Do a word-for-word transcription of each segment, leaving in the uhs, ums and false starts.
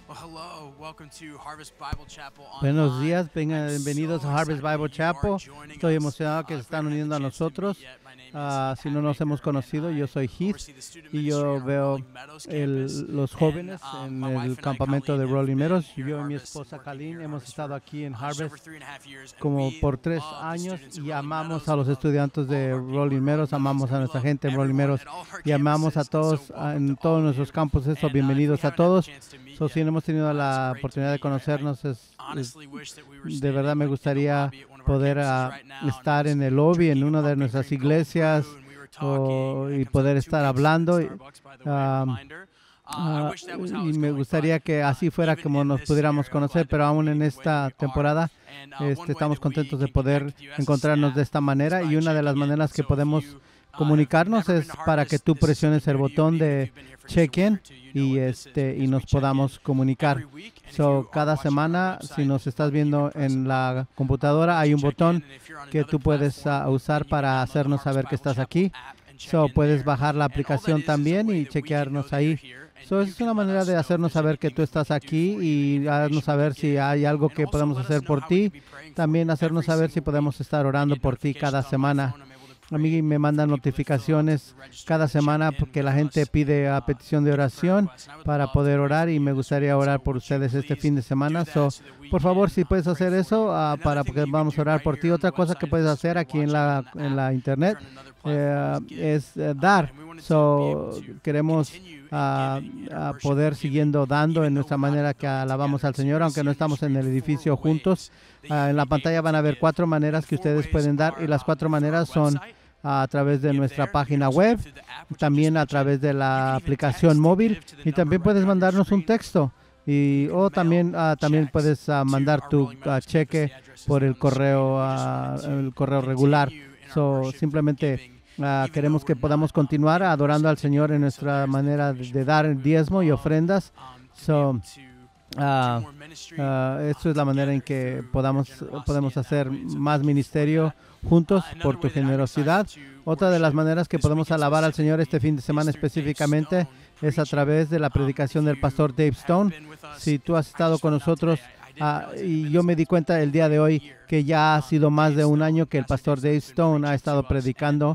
Buenos días, vengan, bienvenidos a Harvest Bible Chapel. Estoy emocionado que se están uniendo a nosotros. Uh, si no nos hemos conocido, yo soy Heath y yo veo el, los jóvenes en el campamento de Rolling Meadows. Yo y mi esposa Colleen hemos estado aquí en Harvest como por tres años y amamos a los estudiantes de Rolling Meadows, amamos a nuestra gente en Rolling Meadows y amamos a todos en todos nuestros campos. Eso, bienvenidos a todos. So, si no hemos tenido la oportunidad de conocernos, es, es, de verdad me gustaría poder uh, estar en el lobby en una de nuestras iglesias o, y poder estar hablando. Y, uh, uh, y me gustaría que así fuera como nos pudiéramos conocer, pero aún en esta temporada este, estamos contentos de poder encontrarnos de esta manera. Y una de las maneras que podemos comunicarnos es para que tú presiones el botón de check-in y este y nos podamos comunicar. So, cada semana, si nos estás viendo en la computadora, hay un botón que tú puedes uh, usar para hacernos saber que estás aquí. So, puedes bajar la aplicación también y chequearnos ahí. So, es una manera de hacernos saber que tú estás aquí y hacernos saber si hay algo que podemos hacer por ti. También hacernos saber si podemos estar orando por ti cada semana. A mí me mandan notificaciones cada semana porque la gente pide a petición de oración para poder orar y me gustaría orar por ustedes este fin de semana. So, por favor, si puedes hacer eso uh, para porque vamos a orar por ti. Otra cosa que puedes hacer aquí en la en la internet eh, es uh, dar. So, queremos uh, uh, poder siguiendo dando en nuestra manera que alabamos al Señor, aunque no estamos en el edificio juntos. Uh, en la pantalla van a ver cuatro maneras que ustedes pueden dar y las cuatro maneras son a través de nuestra página web, también a través de la aplicación móvil y también puedes mandarnos un texto y o también uh, también puedes uh, mandar tu uh, cheque por el correo uh, el correo regular. So, simplemente uh, queremos que podamos continuar adorando al Señor en nuestra manera de, de dar el diezmo y ofrendas. So, Uh, uh, esto es la manera en que podamos, podemos hacer más ministerio juntos por tu generosidad. Otra de las maneras que podemos alabar al Señor este fin de semana específicamente es a través de la predicación del pastor Dave Stone. Si tú has estado con nosotros uh, y yo me di cuenta el día de hoy que ya ha sido más de un año que el pastor Dave Stone ha estado predicando.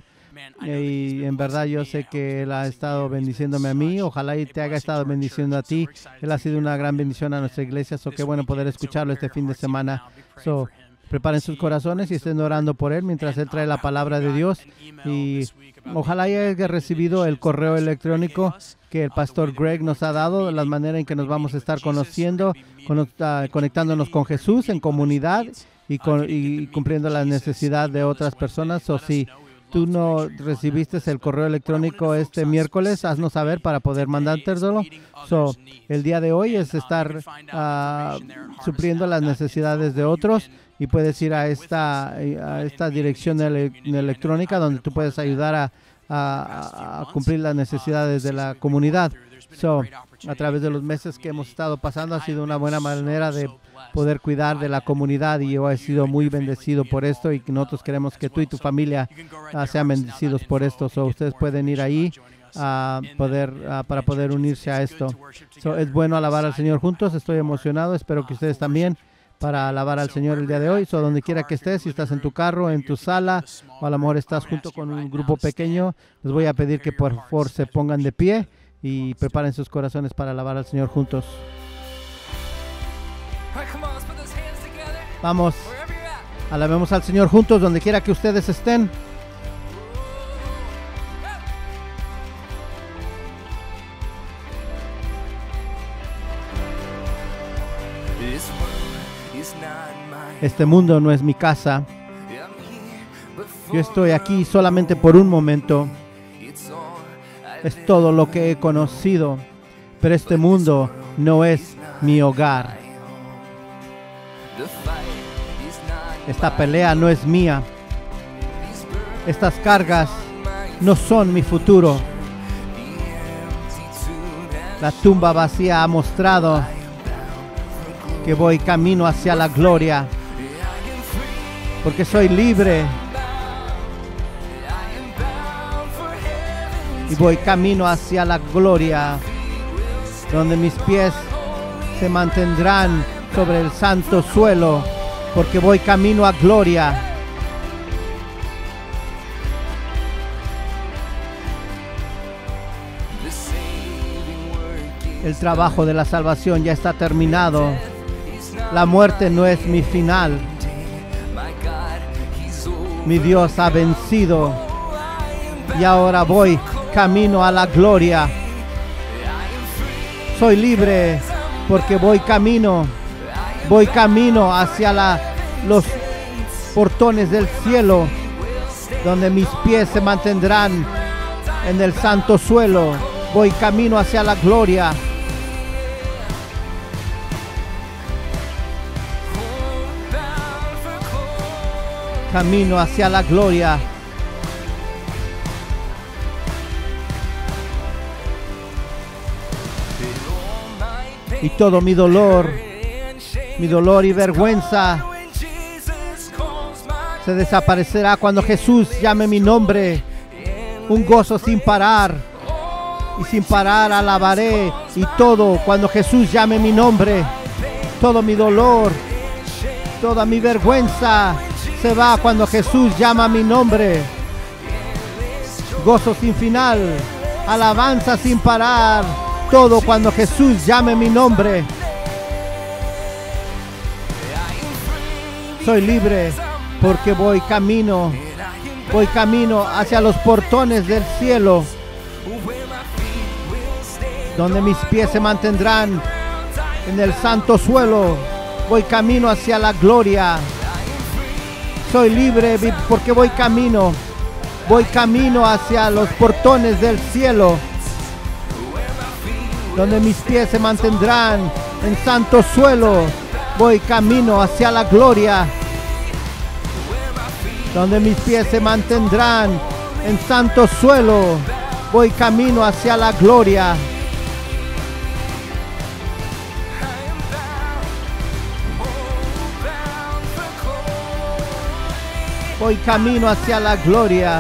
Y en verdad yo sé que Él ha estado bendiciéndome a mí. Ojalá y te haya estado bendiciendo a ti. Él ha sido una gran bendición a nuestra iglesia. So, qué bueno poder escucharlo este fin de semana. So, preparen sus corazones y estén orando por Él mientras Él trae la palabra de Dios. Y ojalá haya recibido el correo electrónico que el pastor Greg nos ha dado, la manera en que nos vamos a estar conociendo, con, uh, conectándonos con Jesús en comunidad y, con, y cumpliendo la necesidad de otras personas. O si tú no recibiste el correo electrónico este miércoles, haznos saber para poder mandártelo. So, el día de hoy es estar uh, supliendo las necesidades de otros y puedes ir a esta, a esta dirección ele electrónica donde tú puedes ayudar a, a, a cumplir las necesidades de la comunidad. So, a través de los meses que hemos estado pasando ha sido una buena manera de poder cuidar de la comunidad y yo he sido muy bendecido por esto y nosotros queremos que tú y tu familia uh, sean bendecidos por esto. So, ustedes pueden ir ahí a uh, poder, uh, para poder unirse a esto. So, es bueno alabar al Señor juntos. Estoy emocionado. Espero que ustedes también para alabar al Señor el día de hoy. So, donde quiera que estés, si estás en tu carro, en tu sala o a lo mejor estás junto con un grupo pequeño, les voy a pedir que por favor se pongan de pie y preparen sus corazones para alabar al Señor juntos. Vamos, alabemos al Señor juntos donde quiera que ustedes estén. Este mundo no es mi casa. Yo estoy aquí solamente por un momento. Es todo lo que he conocido, pero este mundo no es mi hogar. Esta pelea no es mía. Estas cargas no son mi futuro. La tumba vacía ha mostrado que voy camino hacia la gloria, porque soy libre y voy camino hacia la gloria, donde mis pies se mantendrán sobre el santo suelo, porque voy camino a gloria. El trabajo de la salvación ya está terminado. La muerte no es mi final. Mi Dios ha vencido y ahora voy camino a la gloria. Soy libre porque voy camino, voy camino hacia la, los portones del cielo, donde mis pies se mantendrán en el santo suelo. Voy camino hacia la gloria. Camino hacia la gloria. Y todo mi dolor, mi dolor y vergüenza se desaparecerá cuando Jesús llame mi nombre. Un gozo sin parar, y sin parar alabaré, y todo cuando Jesús llame mi nombre. Todo mi dolor, toda mi vergüenza se va cuando Jesús llama mi nombre. Gozo sin final, alabanza sin parar, todo cuando Jesús llame mi nombre. Soy libre porque voy camino, voy camino hacia los portones del cielo, donde mis pies se mantendrán en el santo suelo. Voy camino hacia la gloria. Soy libre porque voy camino, voy camino hacia los portones del cielo, donde mis pies se mantendrán en santo suelo. Voy camino hacia la gloria, donde mis pies se mantendrán en santo suelo. Voy camino hacia la gloria. Voy camino hacia la gloria.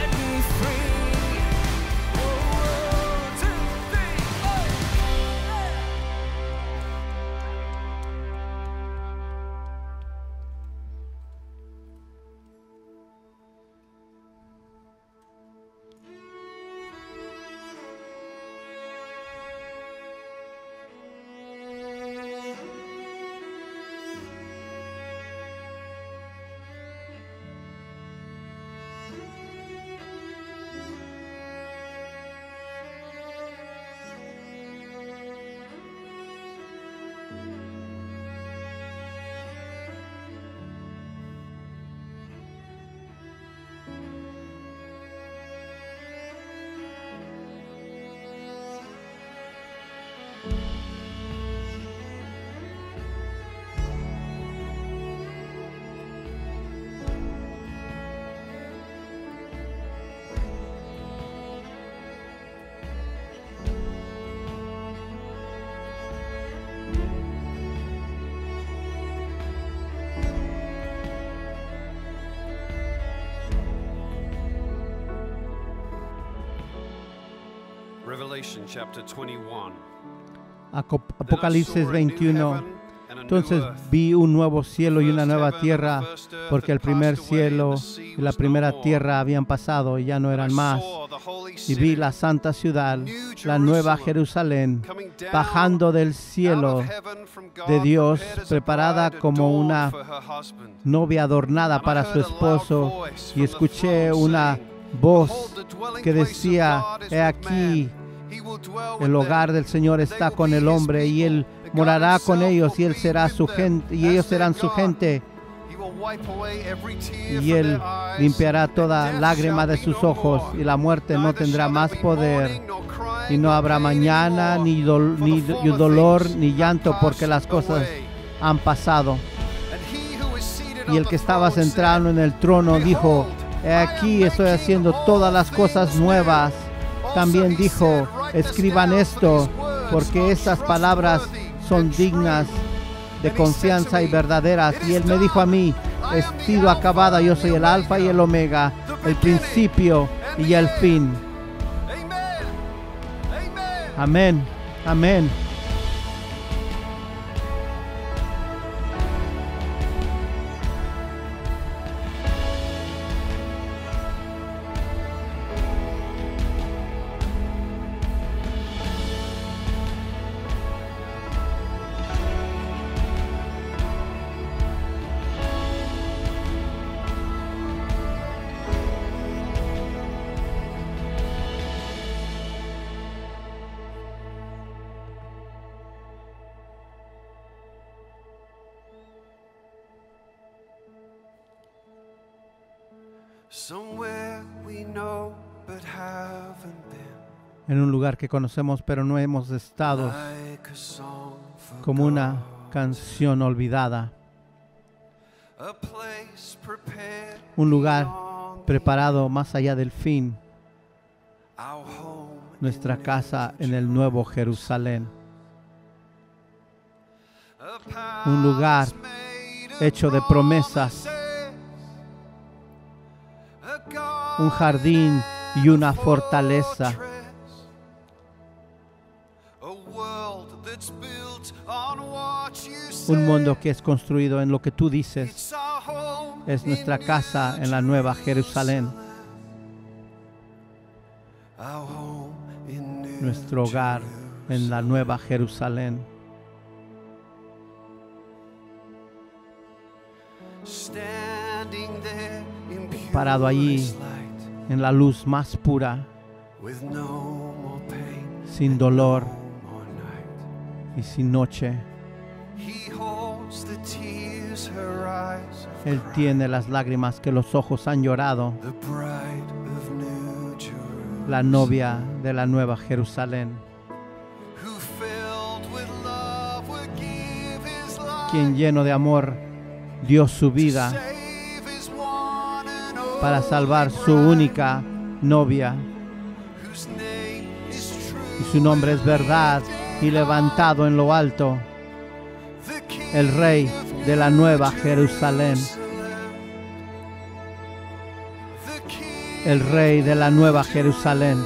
Apocalipsis veintiuno. Entonces vi un nuevo cielo y una nueva tierra, porque el primer cielo y la primera tierra habían pasado y ya no eran más. Y vi la santa ciudad, la nueva Jerusalén, bajando del cielo de Dios, preparada como una novia adornada para su esposo. Y escuché una voz que decía: he aquí, el hogar del Señor está con el hombre, y Él morará con ellos, y Él será su gente, y ellos serán su gente. Y Él limpiará toda lágrima de sus ojos, y la muerte no tendrá más poder. Y no habrá mañana, ni, do ni dolor, ni llanto, porque las cosas han pasado. Y el que estaba sentado en el trono dijo: he aquí, estoy haciendo todas las cosas nuevas. También dijo: escriban esto, porque estas palabras son dignas de confianza y verdaderas. Y Él me dijo a mí: he sido acabada, yo soy el alfa y el omega, el principio y el fin. Amén, amén. En un lugar que conocemos pero no hemos estado, como una canción olvidada. Un lugar preparado más allá del fin. Nuestra casa en el Nuevo Jerusalén. Un lugar hecho de promesas. Un jardín y una fortaleza. Un mundo que es construido en lo que tú dices. Es nuestra casa en la Nueva Jerusalén. Nuestro hogar en la Nueva Jerusalén. Parado allí en la luz más pura, sin dolor y sin noche. Él tiene las lágrimas que los ojos han llorado. La novia de la Nueva Jerusalén, quien lleno de amor dio su vida para salvar su única novia. Y su nombre es verdad y levantado en lo alto, el Rey de la Nueva Jerusalén. El Rey de la Nueva Jerusalén.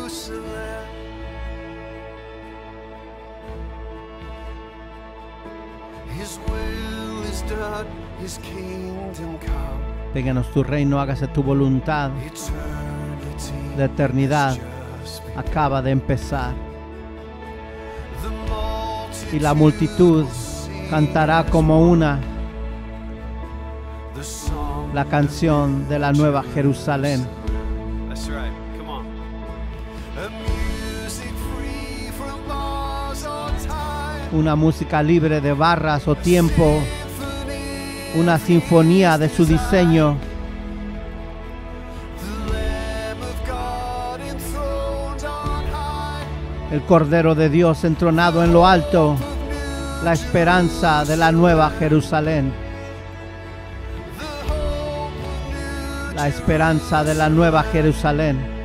Vénganos tu reino, hágase tu voluntad. La eternidad acaba de empezar. Y la multitud cantará como una la canción de la Nueva Jerusalén. Una música libre de barras o tiempo, una sinfonía de su diseño. El Cordero de Dios entronado en lo alto, la esperanza de la Nueva Jerusalén. La esperanza de la Nueva Jerusalén.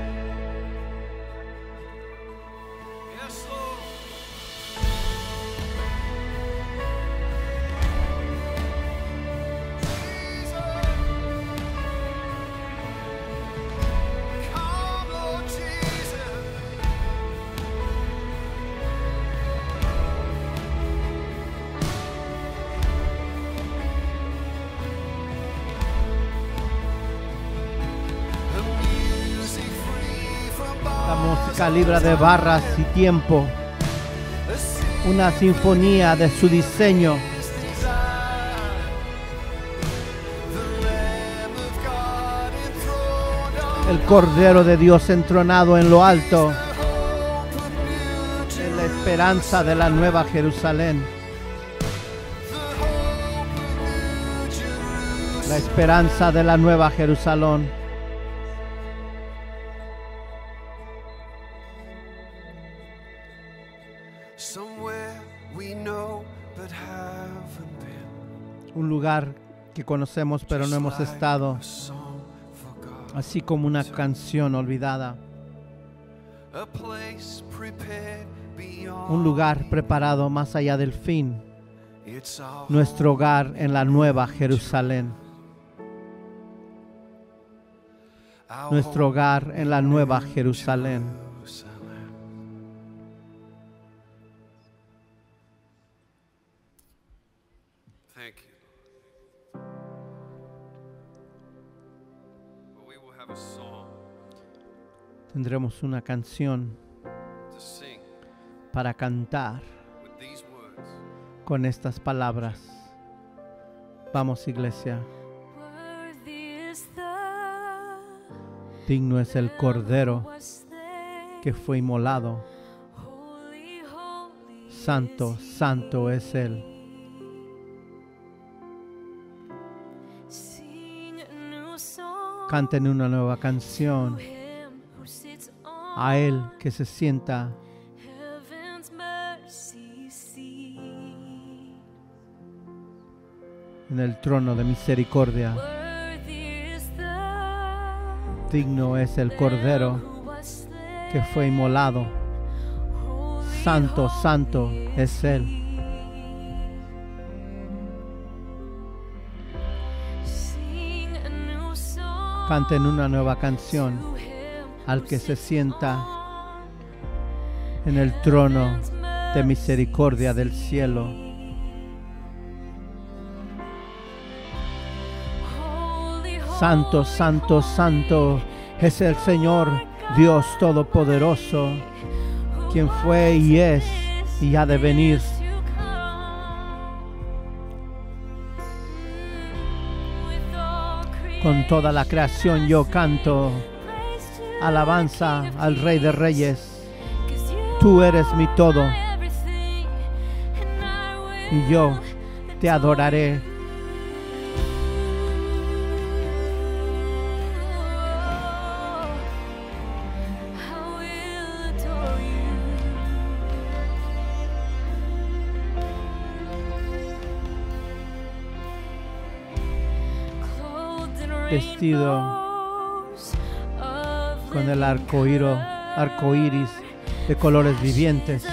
Libre de barras y tiempo, una sinfonía de su diseño. El Cordero de Dios entronado en lo alto, en la esperanza de la Nueva Jerusalén. La esperanza de la Nueva Jerusalén. Un lugar que conocemos pero no hemos estado, así como una canción olvidada. Un lugar preparado más allá del fin, nuestro hogar en la Nueva Jerusalén. Nuestro hogar en la Nueva Jerusalén. Tendremos una canción para cantar con estas palabras. Vamos, iglesia. Digno es el Cordero que fue inmolado. Santo, santo es Él. Canten una nueva canción a Él que se sienta en el trono de misericordia. Digno es el Cordero que fue inmolado. Santo, santo es Él. Canten una nueva canción al que se sienta en el trono de misericordia del cielo. Santo, santo, santo es el Señor Dios Todopoderoso, quien fue y es y ha de venir. Con toda la creación yo canto alabanza al Rey de Reyes. Tú eres mi todo y yo te adoraré. Vestido con el arco iris de colores vivientes.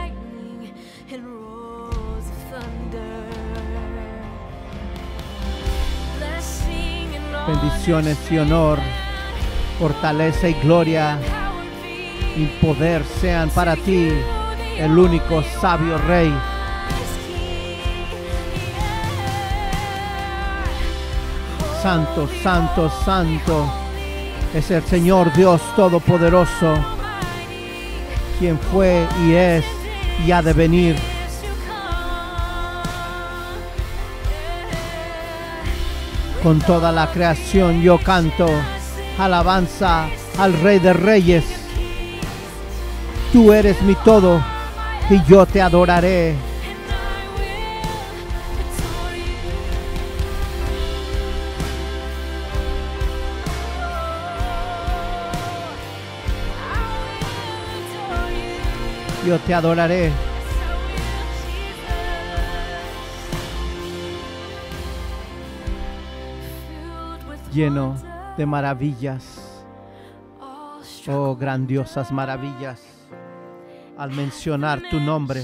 Bendiciones y honor, fortaleza y gloria y poder sean para ti, el único sabio Rey. Santo, santo, santo es el Señor Dios Todopoderoso, quien fue y es y ha de venir. Con toda la creación yo canto alabanza al Rey de Reyes. Tú eres mi todo y yo te adoraré. Yo te adoraré. Lleno de maravillas, oh grandiosas maravillas, al mencionar tu nombre.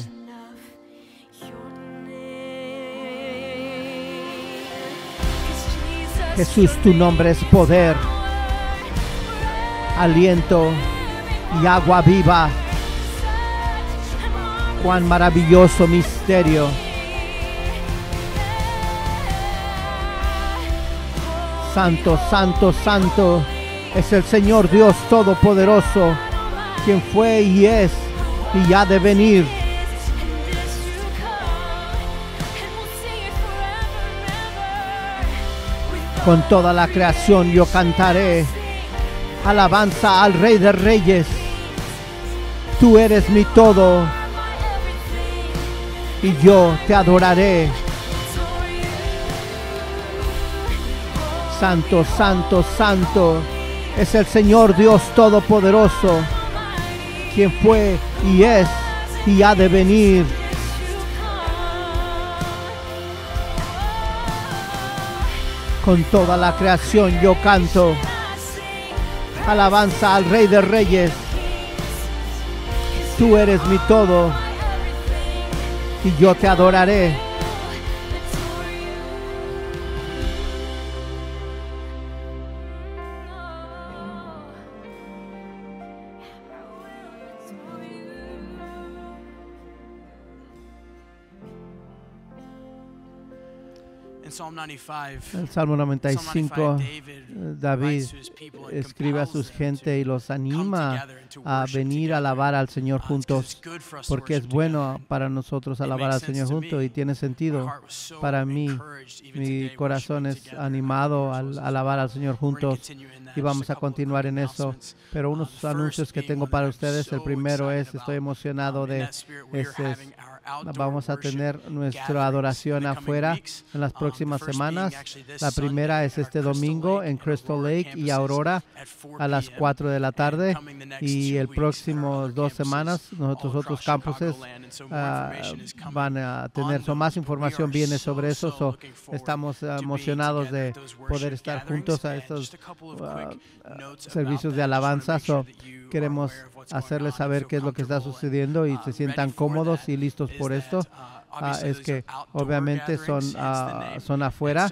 Jesús, tu nombre es poder, aliento y agua viva. Cuán maravilloso misterio. Santo, santo, santo es el Señor Dios Todopoderoso, quien fue y es y ha de venir. Con toda la creación yo cantaré alabanza al Rey de Reyes. Tú eres mi todo y yo te adoraré. Santo, santo, santo es el Señor Dios Todopoderoso, quien fue y es y ha de venir. Con toda la creación yo canto alabanza al Rey de Reyes. Tú eres mi todo y yo te adoraré. En el Salmo noventa y cinco, David escribe a sus gente y los anima a venir a alabar al Señor juntos, porque es bueno para nosotros alabar al Señor juntos y tiene sentido para mí. Mi corazón es animado al alabar al Señor juntos y vamos a continuar en eso. Pero unos anuncios que tengo para ustedes, el primero es, estoy emocionado de ese Vamos a tener nuestra adoración afuera en las próximas semanas. La primera es este domingo en Crystal Lake y Aurora a las cuatro de la tarde. Y el próximo dos semanas, nuestros otros campuses uh, van a tener so, más información viene sobre eso. So, estamos uh, emocionados de poder estar juntos a estos uh, servicios de alabanza. So, queremos hacerles saber qué es lo que está sucediendo y se sientan cómodos y listos por esto. Uh, es que obviamente son, uh, son afuera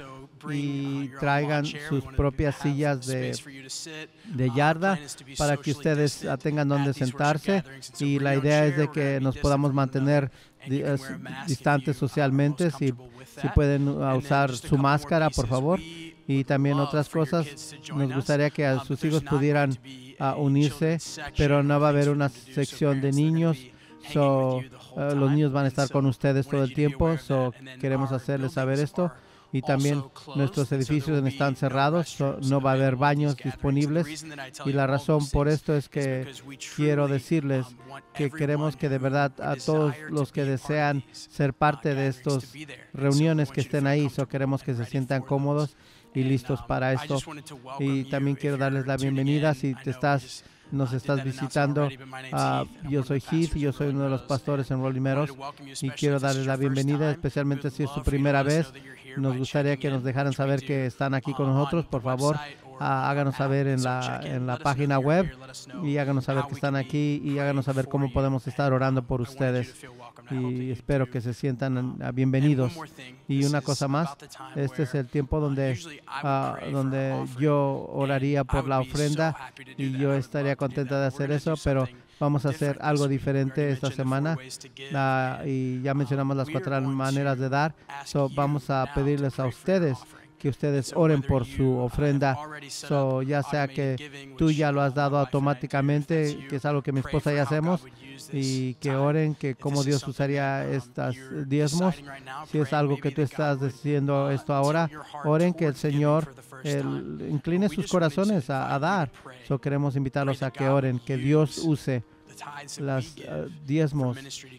y traigan sus propias sillas de, de yarda para que ustedes tengan donde sentarse, y la idea es de que nos podamos mantener di, uh, distantes socialmente. Si, si pueden uh, usar su máscara, por favor. Y también otras cosas, nos gustaría que a sus hijos pudieran uh, unirse, pero no va a haber una sección de niños. So, uh, los niños van a estar con ustedes todo el tiempo. So, queremos hacerles saber esto. Y también nuestros edificios están cerrados, so no va a haber baños disponibles. Y la razón por esto es que quiero decirles que queremos que de verdad a todos los que desean ser parte de estas reuniones que estén ahí, so queremos que se sientan cómodos y listos para esto. Y también quiero darles la bienvenida si te estás nos estás visitando. Uh, yo soy Heath, yo soy uno de los pastores en Rolling Meadows y quiero darles la bienvenida, especialmente si es su primera vez. Nos gustaría que nos dejaran saber que están aquí con nosotros. Por favor, uh, háganos saber en la, en la página web y háganos saber que están aquí y háganos saber cómo podemos estar orando por ustedes. Y espero que se sientan uh, bienvenidos. Y una cosa más, este es el tiempo donde, uh, donde yo oraría por la ofrenda y yo estaría contenta de hacer eso, pero vamos a hacer algo diferente esta semana uh, y ya mencionamos las cuatro maneras de dar. So, vamos a pedirles a ustedes que ustedes oren por su ofrenda. So, ya sea que tú ya lo has dado automáticamente, que es algo que mi esposa y hacemos, y que oren que cómo Dios usaría estos diezmos. Si es algo que tú estás diciendo esto ahora, oren que el Señor el, incline sus corazones a, a dar. So, queremos invitarlos a que oren, que Dios use las uh, diezmos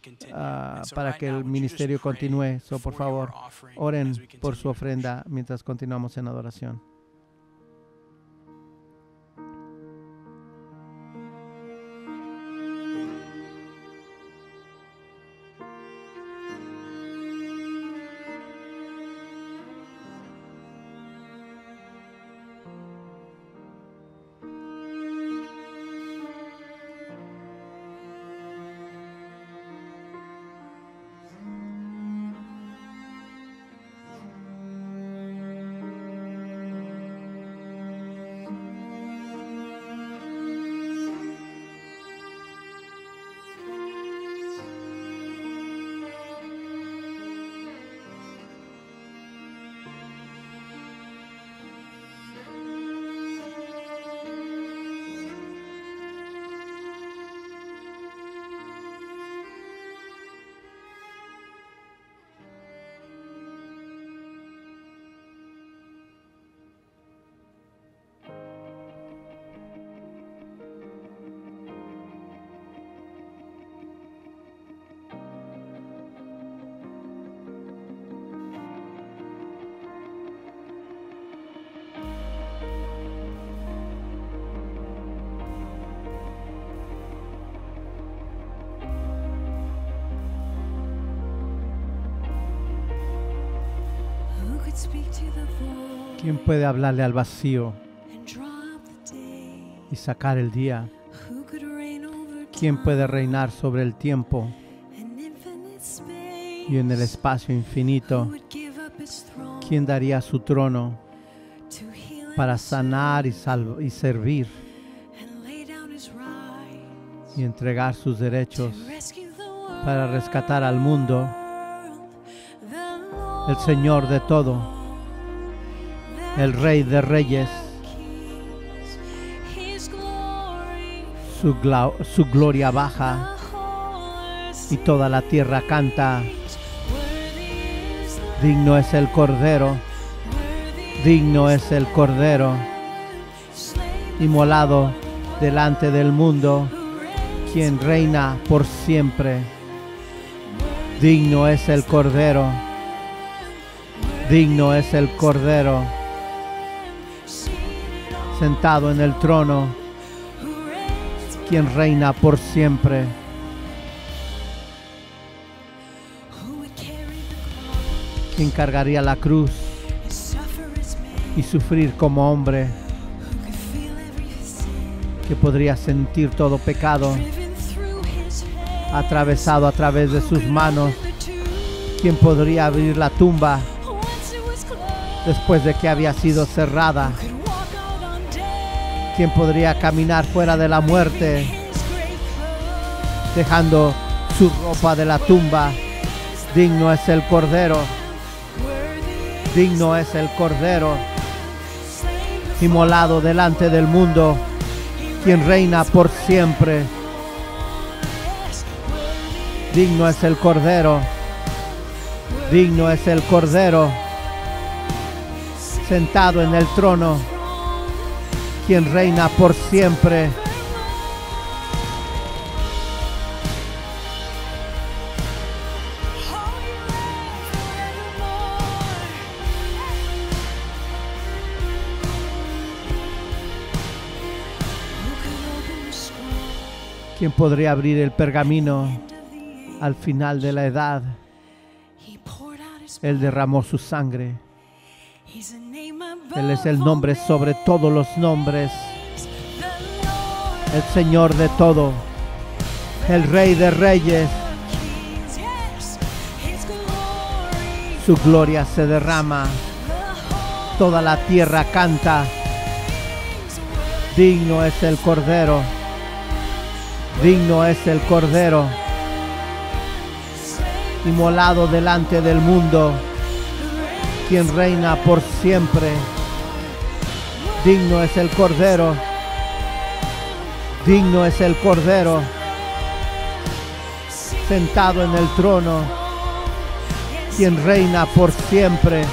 uh, para que el ministerio continúe. So, por favor, oren por su ofrenda mientras continuamos en adoración. ¿Quién puede hablarle al vacío y sacar el día? ¿Quién puede reinar sobre el tiempo y en el espacio infinito? ¿Quién daría su trono para sanar y, salv- y servir y entregar sus derechos para rescatar al mundo? El Señor de todo, el Rey de Reyes, su, gla- su gloria baja y toda la tierra canta. Digno es el Cordero, digno es el Cordero, inmolado delante del mundo, quien reina por siempre. Digno es el Cordero. Digno es el Cordero. Sentado en el trono, quien reina por siempre. Quien cargaría la cruz y sufrir como hombre, que podría sentir todo pecado atravesado a través de sus manos. Quien podría abrir la tumba después de que había sido cerrada. Quien podría caminar fuera de la muerte, dejando su ropa de la tumba. Digno es el Cordero. Digno es el Cordero, inmolado delante del mundo, quien reina por siempre. Digno es el Cordero. Digno es el Cordero, sentado en el trono, quien reina por siempre. ¿Quién podría abrir el pergamino al final de la edad? Él derramó su sangre. Él es el nombre sobre todos los nombres. El Señor de todo. El Rey de reyes. Su gloria se derrama. Toda la tierra canta. Digno es el Cordero. Digno es el Cordero, inmolado delante del mundo, quien reina por siempre. Digno es el Cordero. Digno es el Cordero, sentado en el trono, quien reina por siempre.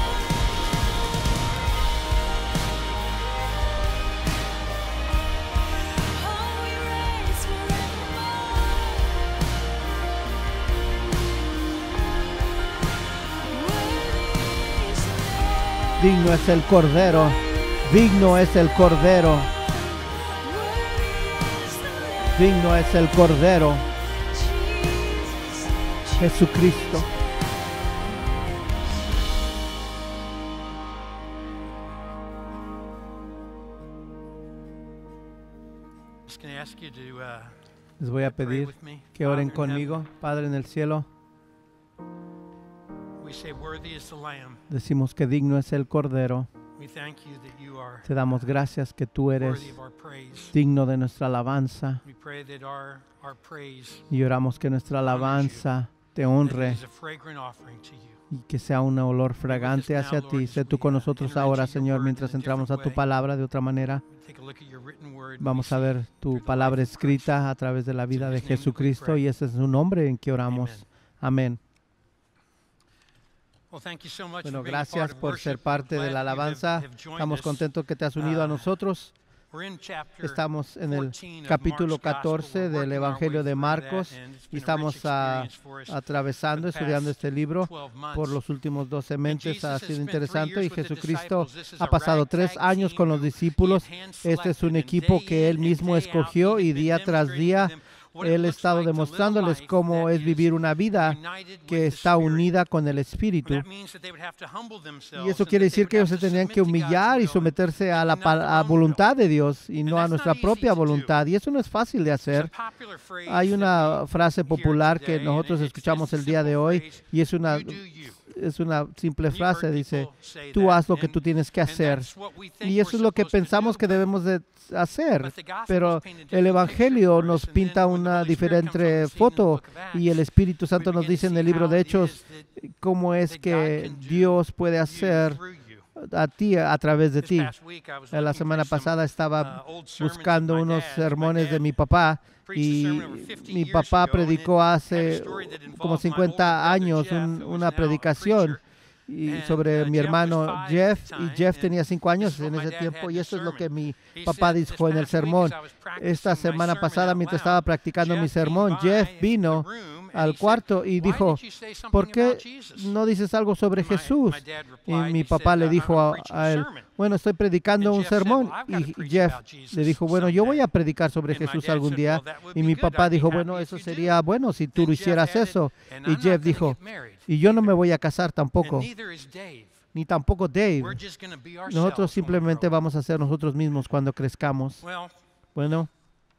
Digno es el Cordero, digno es el Cordero, digno es el Cordero, Jesucristo. Les voy a pedir que oren conmigo. Padre en el cielo, decimos que digno es el Cordero. Te damos gracias que tú eres digno de nuestra alabanza. Y oramos que nuestra alabanza te honre y que sea un olor fragante hacia ti. Sé tú con nosotros ahora, Señor, mientras entramos a tu palabra de otra manera. Vamos a ver tu palabra escrita a través de la vida de Jesucristo, y ese es su nombre en que oramos. Amén. Bueno, gracias por ser parte de la alabanza. Estamos contentos que te has unido a nosotros. Estamos en el capítulo catorce del Evangelio de Marcos y estamos a, atravesando, estudiando este libro por los últimos doce meses. Ha sido interesante y Jesucristo ha pasado tres años con los discípulos. Este es un equipo que Él mismo escogió y día tras día Él ha estado demostrándoles cómo es vivir una vida que está unida con el Espíritu. Y eso quiere decir que ellos se tenían que humillar y someterse a la a voluntad de Dios y no a nuestra propia voluntad. Y eso no es fácil de hacer. Hay una frase popular que nosotros escuchamos el día de hoy y es una... Es una simple frase, dice, tú haz lo que tú tienes que hacer. Y eso es lo que pensamos que debemos de hacer. Pero el Evangelio nos pinta una diferente foto y el Espíritu Santo nos dice en el libro de Hechos cómo es que Dios puede hacer a ti a través de ti. La semana pasada estaba buscando unos sermones de mi papá y mi papá predicó hace como cincuenta años un, una predicación y sobre mi hermano Jeff, y Jeff tenía cinco años en ese tiempo, y eso es lo que mi papá dijo en el sermón. Esta semana pasada, mientras estaba practicando mi sermón, Jeff vino al cuarto y dijo, ¿por qué no dices algo sobre Jesús? Y mi papá le dijo a, a él, bueno, estoy predicando un sermón. Y Jeff le dijo, bueno, yo voy a predicar sobre Jesús algún día. Y mi papá dijo, bueno, eso sería bueno si tú lo hicieras eso. Y Jeff dijo, y yo no me voy a casar tampoco, ni tampoco Dave. Nosotros simplemente vamos a ser nosotros mismos cuando crezcamos. Bueno,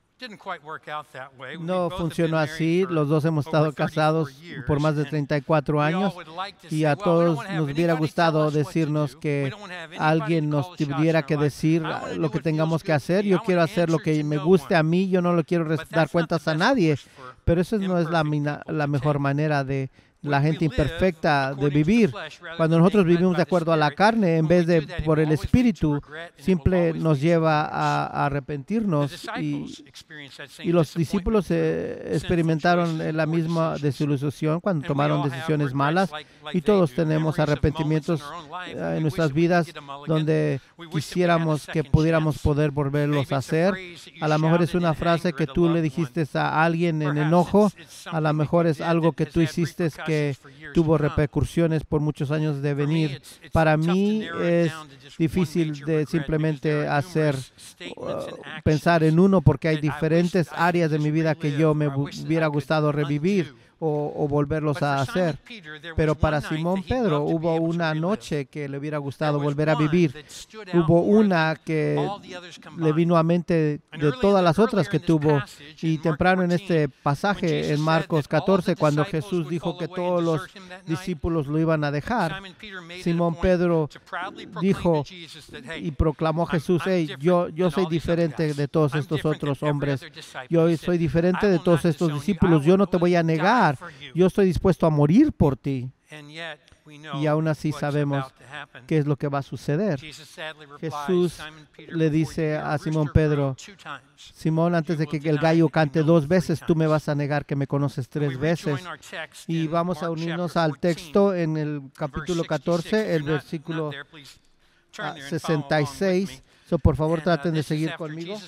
no funcionó así. Los dos hemos estado casados por más de treinta y cuatro años y a todos nos hubiera gustado decirnos que alguien nos tuviera que decir lo que tengamos que hacer. Yo quiero hacer lo que me guste a mí, yo no le quiero dar cuentas a nadie, pero eso no es la, la mejor manera de la gente imperfecta de vivir. Cuando nosotros vivimos de acuerdo a la carne en vez de por el Espíritu, siempre nos lleva a, a arrepentirnos. Y, y los discípulos eh, experimentaron la misma desilusión cuando tomaron decisiones malas, y todos tenemos arrepentimientos eh, en nuestras vidas donde quisiéramos que pudiéramos poder volverlos a hacer. A lo mejor es una frase que tú le dijiste a alguien en enojo, a lo mejor es algo que tú hiciste que tuvo repercusiones por muchos años de venir. Para mí es difícil de simplemente hacer, uh, pensar en uno, porque hay diferentes áreas de mi vida que yo me hubiera gustado revivir o, o volverlos a hacer. Pero para Simón Pedro hubo una noche que le hubiera gustado volver a vivir. Hubo una que le vino a mente de todas las otras que tuvo. Y temprano en este pasaje, en Marcos catorce, cuando Jesús dijo que todos los discípulos lo iban a dejar, Simón Pedro dijo y proclamó a Jesús, hey, yo, yo soy diferente de todos estos otros hombres. Yo soy diferente de todos estos discípulos. Yo no te voy a negar. Yo estoy dispuesto a morir por ti. Y aún así sabemos qué es lo que va a suceder. Jesús le dice a Simón Pedro, Simón, antes de que el gallo cante dos veces, tú me vas a negar que me conoces tres veces. Y vamos a unirnos al texto en el capítulo catorce, el versículo sesenta y seis. So, por favor, traten de seguir conmigo.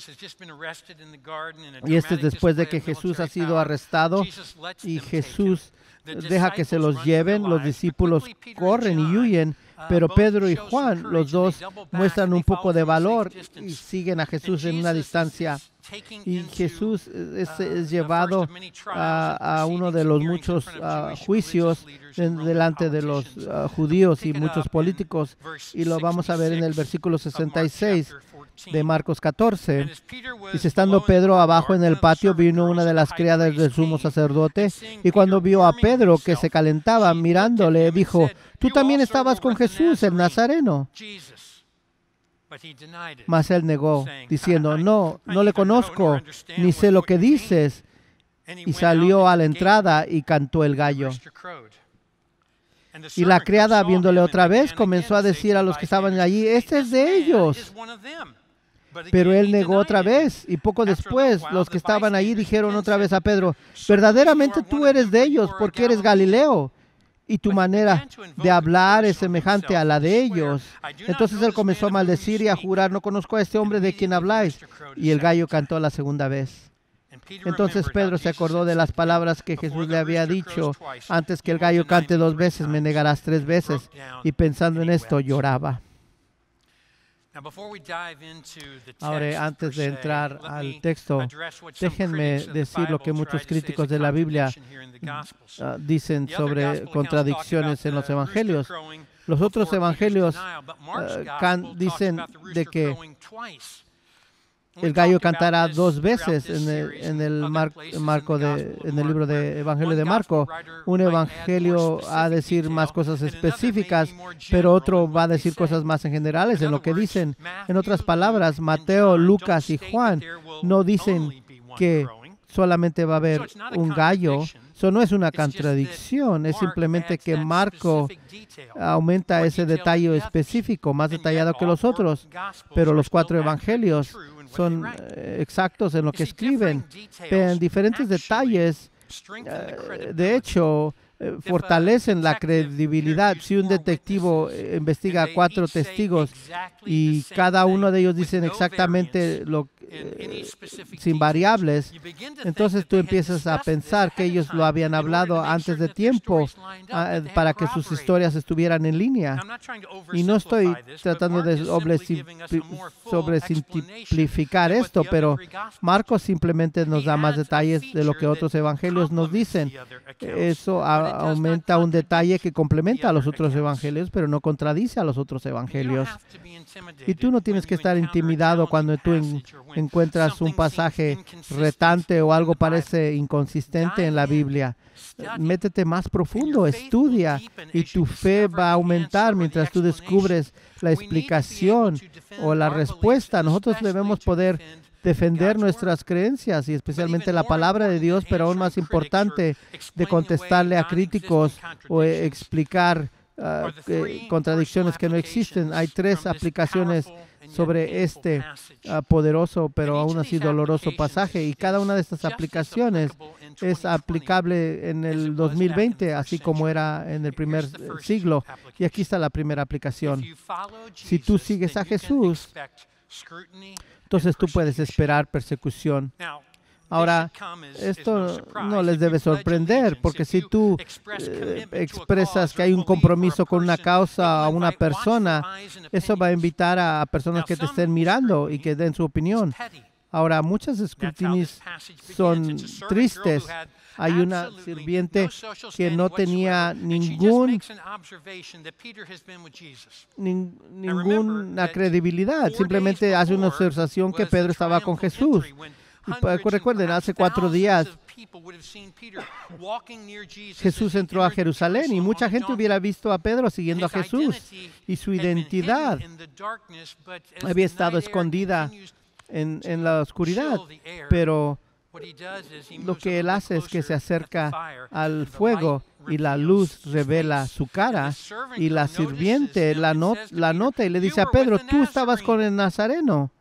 Y este es después de que Jesús ha sido arrestado y Jesús deja que se los lleven. Los discípulos corren y huyen, pero Pedro y Juan, los dos, muestran un poco de valor y siguen a Jesús en una distancia. Y Jesús es, es llevado a, a uno de los muchos uh, juicios en, delante de los uh, judíos y muchos políticos. Y lo vamos a ver en el versículo sesenta y seis de Marcos catorce. Dice, estando Pedro abajo en el patio, vino una de las criadas del sumo sacerdote, y cuando vio a Pedro que se calentaba mirándole, dijo, tú también estabas con Jesús, el Nazareno. Mas él negó, diciendo, no, no le conozco, ni sé lo que dices. Y salió a la entrada y cantó el gallo. Y la criada, viéndole otra vez, comenzó a decir a los que estaban allí, este es de ellos. Pero él negó otra vez, y poco después los que estaban allí dijeron otra vez a Pedro, verdaderamente tú eres de ellos, porque eres Galileo, y tu manera de hablar es semejante a la de ellos. Entonces él comenzó a maldecir y a jurar, no conozco a este hombre de quien habláis. Y el gallo cantó la segunda vez. Entonces Pedro se acordó de las palabras que Jesús le había dicho, antes que el gallo cante dos veces, me negarás tres veces. Y pensando en esto, lloraba. Ahora, antes de entrar al texto, déjenme decir lo que muchos críticos de la Biblia uh, dicen sobre contradicciones en los evangelios. Los otros evangelios uh, can, dicen de que el gallo cantará dos veces en el, en el mar, marco de, en el libro de Evangelio de Marco. Un evangelio va a decir más cosas específicas, pero otro va a decir cosas más en generales en lo que dicen. En otras palabras, Mateo, Lucas y Juan no dicen que solamente va a haber un gallo. Eso no es una contradicción, es simplemente que Marco aumenta ese detalle específico, más detallado que los otros, pero los cuatro evangelios son eh, exactos en lo que escriben, pero en diferentes detalles, eh, de hecho, eh, fortalecen la credibilidad. Si un detectivo eh, investiga a cuatro testigos y cada uno de ellos dicen exactamente lo eh, sin variables, entonces tú empiezas a pensar que ellos lo habían hablado antes de tiempo uh, para que sus historias estuvieran en línea. Y no estoy tratando de sobresimplificar esto, pero Marcos simplemente nos da más detalles de lo que otros evangelios nos dicen. Eso a, aumenta un detalle que complementa a los otros evangelios, pero no contradice a los otros evangelios. Y tú no tienes que estar intimidado cuando tú en, encuentras un pasaje retante o algo parece inconsistente en la Biblia. Métete más profundo, estudia, y tu fe va a aumentar mientras tú descubres la explicación o la respuesta. Nosotros debemos poder defender nuestras creencias y especialmente la palabra de Dios, pero aún más importante, de contestarle a críticos o explicar uh, eh, contradicciones que no existen. Hay tres aplicaciones sobre este uh, poderoso, pero aún así doloroso pasaje, y cada una de estas aplicaciones es aplicable en el dos mil veinte, así como era en el primer siglo. Y aquí está la primera aplicación. Si tú sigues a Jesús, entonces tú puedes esperar persecución. Ahora, esto no les debe sorprender, porque si tú eh, expresas que hay un compromiso con una causa o una persona, eso va a invitar a personas que te estén mirando y que den su opinión. Ahora, muchas escrutinios son tristes. Hay una sirviente que no tenía ningún, nin, ninguna credibilidad. Simplemente hace una observación que Pedro estaba con Jesús. Y recuerden, hace cuatro días Jesús entró a Jerusalén y mucha gente hubiera visto a Pedro siguiendo a Jesús. Y su identidad había estado escondida en, en la oscuridad, pero lo que él hace es que se acerca al fuego y la luz revela su cara, y la sirviente la, not, la nota y le dice a Pedro, tú estabas con el Nazareno.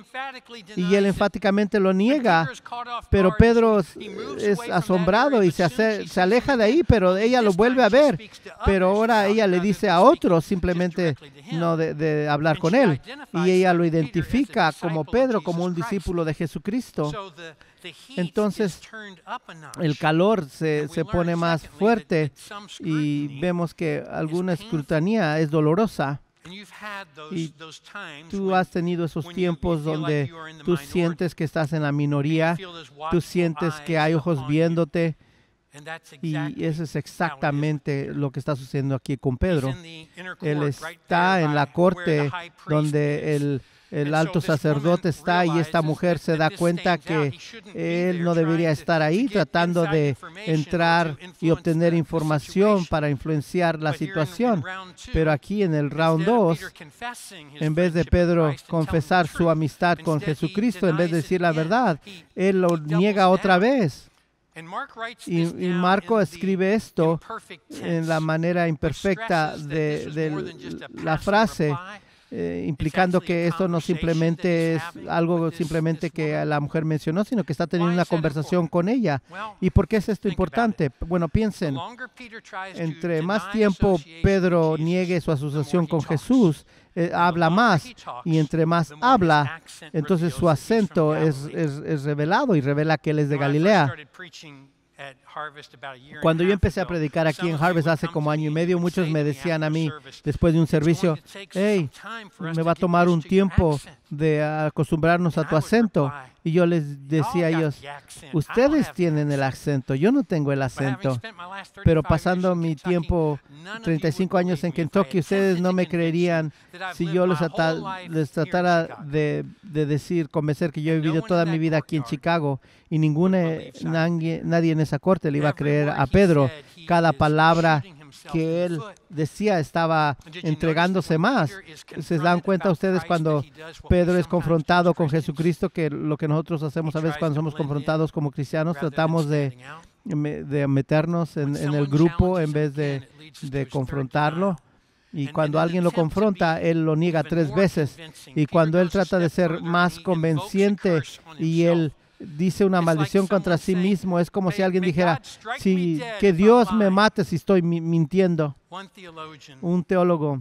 Y él enfáticamente lo niega, pero Pedro es asombrado y se, hace, se aleja de ahí, pero ella lo vuelve a ver. Pero ahora ella le dice a otros simplemente no de, de hablar con él. Y ella lo identifica como Pedro, como un discípulo de Jesucristo. Entonces, el calor se, se pone más fuerte y vemos que alguna escrutinía es dolorosa. Y tú has tenido esos tiempos donde tú sientes que estás en la minoría, tú sientes que hay ojos viéndote, y eso es exactamente lo que está sucediendo aquí con Pedro. Él está en la corte donde el El alto sacerdote está, y esta mujer se da cuenta que él no debería estar ahí tratando de entrar y obtener información para influenciar la situación. Pero aquí en el round dos, en vez de Pedro confesar su amistad con Jesucristo, en vez de decir la verdad, él lo niega otra vez. Y, y Marco escribe esto en la manera imperfecta de, de la frase, Eh, implicando que esto no simplemente es algo simplemente que la mujer mencionó, sino que está teniendo una conversación con ella. ¿Y por qué es esto importante? Bueno, piensen, entre más tiempo Pedro niegue su asociación con Jesús, eh, habla más, y entre más habla, entonces su acento es, es, es revelado y revela que él es de Galilea. Cuando yo empecé a predicar aquí en Harvest hace como año y medio, muchos me decían a mí, después de un servicio, hey, me va a tomar un tiempo de acostumbrarnos a tu acento. Y yo les decía a ellos, ustedes tienen el acento, yo no tengo el acento. Pero pasando mi tiempo, treinta y cinco años en Kentucky, ustedes no me creerían si yo les, les tratara de, de decir, convencer que yo he vivido toda mi vida aquí en Chicago, y ninguna, nadie, nadie en esa corte le iba a creer a Pedro. Cada palabra que él decía estaba entregándose más. ¿Se dan cuenta ustedes cuando Pedro es confrontado con Jesucristo, que lo que nosotros hacemos a veces cuando somos confrontados como cristianos, tratamos de, de meternos en, en el grupo en vez de, de confrontarlo? Y cuando alguien lo confronta, él lo niega tres veces. Y cuando él trata de ser más convenciente y él dice una maldición contra sí mismo. Es como si alguien dijera, si, que Dios me mate si estoy mintiendo. Un teólogo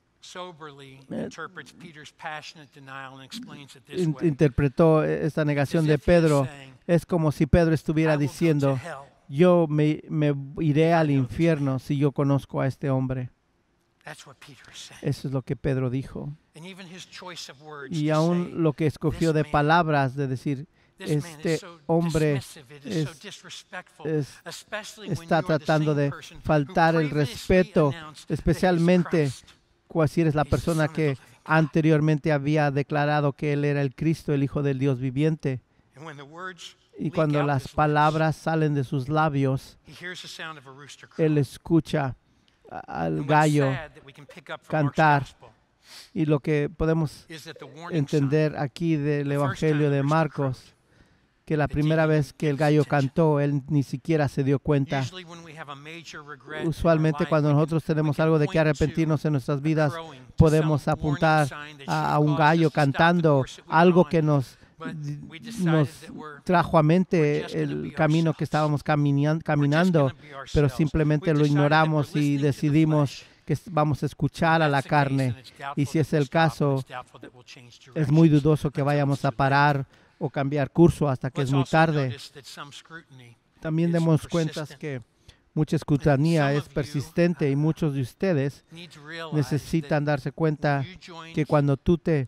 eh, interpretó esta negación de Pedro. Es como si Pedro estuviera diciendo, yo me, me iré al infierno si yo conozco a este hombre. Eso es lo que Pedro dijo. Y aún lo que escogió de palabras, de decir, este hombre es, es, está tratando de faltar el respeto, especialmente si eres la persona que anteriormente había declarado que él era el Cristo, el Hijo del Dios viviente. Y cuando las palabras salen de sus labios, él escucha al gallo cantar. Y lo que podemos entender aquí del Evangelio de Marcos, que la primera vez que el gallo cantó, él ni siquiera se dio cuenta. Usualmente cuando nosotros tenemos algo de que arrepentirnos en nuestras vidas, podemos apuntar a, a un gallo cantando, algo que nos, nos trajo a mente el camino que estábamos caminan, caminando, pero simplemente lo ignoramos y decidimos que vamos a escuchar a la carne. Y si es el caso, es muy dudoso que vayamos a parar o cambiar curso hasta que es muy tarde. También demos cuenta que mucha escrutinía es persistente y muchos de ustedes necesitan darse cuenta que cuando tú te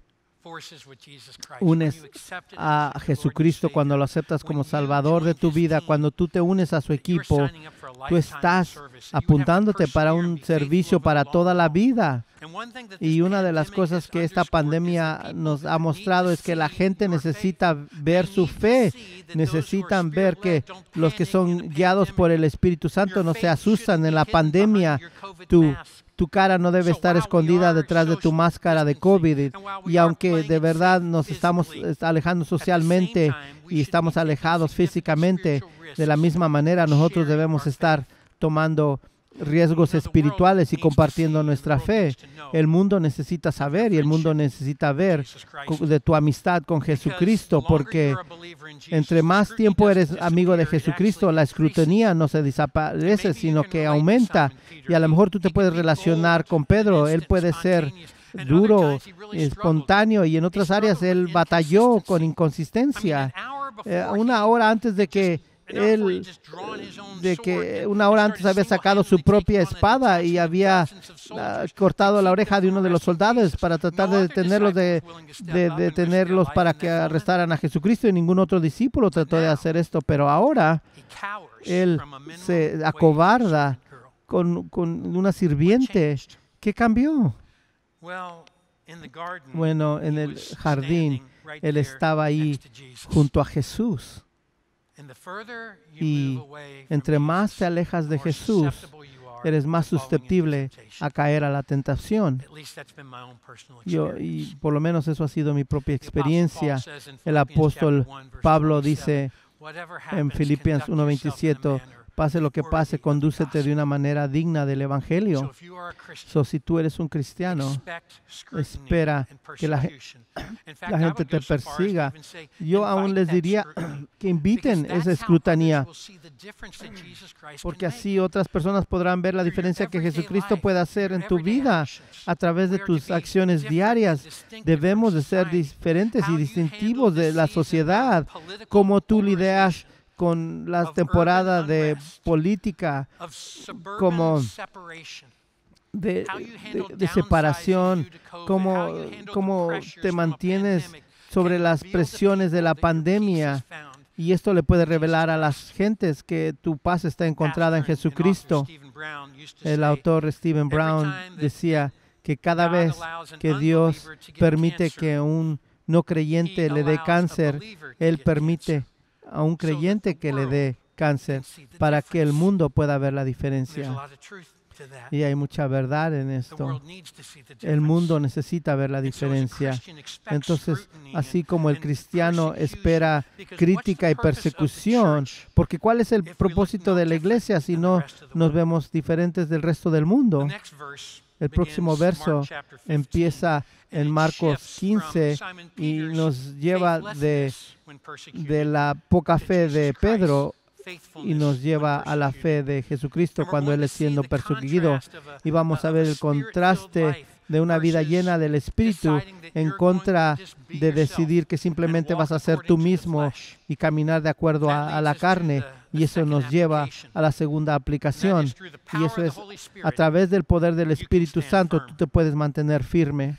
unes a Jesucristo, cuando lo aceptas como Salvador de tu vida, cuando tú te unes a su equipo, tú estás apuntándote para un servicio para toda la vida. Y una de las cosas que esta pandemia nos ha mostrado es que la gente necesita ver su fe, necesitan ver que los que son guiados por el Espíritu Santo no se asustan en la pandemia. Tu, tu cara no debe estar escondida detrás de tu máscara de COVID. Y aunque de verdad nos estamos alejando socialmente y estamos alejados físicamente, de la misma manera nosotros debemos estar tomando riesgos espirituales y compartiendo nuestra fe. El mundo necesita saber y el mundo necesita ver de tu amistad con Jesucristo, porque entre más tiempo eres amigo de Jesucristo, la escrutinía no se desaparece, sino que aumenta. Y a lo mejor tú te puedes relacionar con Pedro. Él puede ser duro, espontáneo, y en otras áreas él batalló con inconsistencia. Eh, una hora antes de que Él, de que una hora antes había sacado su propia espada y había uh, cortado la oreja de uno de los soldados para tratar de detenerlos, de, de, de detenerlos para que arrestaran a Jesucristo, y ningún otro discípulo trató de hacer esto. Pero ahora él se acobarda con, con una sirviente. ¿Qué cambió? Bueno, en el jardín, él estaba ahí junto a Jesús. Y entre más te alejas de Jesús, eres más susceptible a caer a la tentación. Yo, y por lo menos eso ha sido mi propia experiencia. El apóstol Pablo dice en Filipenses uno veintisiete, pase lo que pase, condúcete de una manera digna del Evangelio. So, si tú eres un cristiano, espera que la, la gente te persiga. Yo aún les diría que inviten esa escrutinía, porque así otras personas podrán ver la diferencia que Jesucristo puede hacer en tu vida a través de tus acciones diarias. Debemos de ser diferentes y distintivos de la sociedad, como tú lidias con la temporada de política, como de, de, de separación, cómo, cómo te mantienes sobre las presiones de la pandemia. Y esto le puede revelar a las gentes que tu paz está encontrada en Jesucristo. El autor Stephen Brown decía que cada vez que Dios permite que un no creyente le dé cáncer, Él permite a un creyente que le dé cáncer para que el mundo pueda ver la diferencia. Y hay mucha verdad en esto. El mundo necesita ver la diferencia. Entonces, así como el cristiano espera crítica y persecución, porque ¿cuál es el propósito de la iglesia si no nos vemos diferentes del resto del mundo? El próximo verso empieza en Marcos quince y nos lleva de, de la poca fe de Pedro y nos lleva a la fe de Jesucristo cuando Él es siendo perseguido. Y vamos a ver el contraste de una vida llena del Espíritu en contra de decidir que simplemente vas a ser tú mismo y caminar de acuerdo a, a la carne. Y eso nos lleva a la segunda aplicación. Y eso es, a través del poder del Espíritu Santo, tú te puedes mantener firme.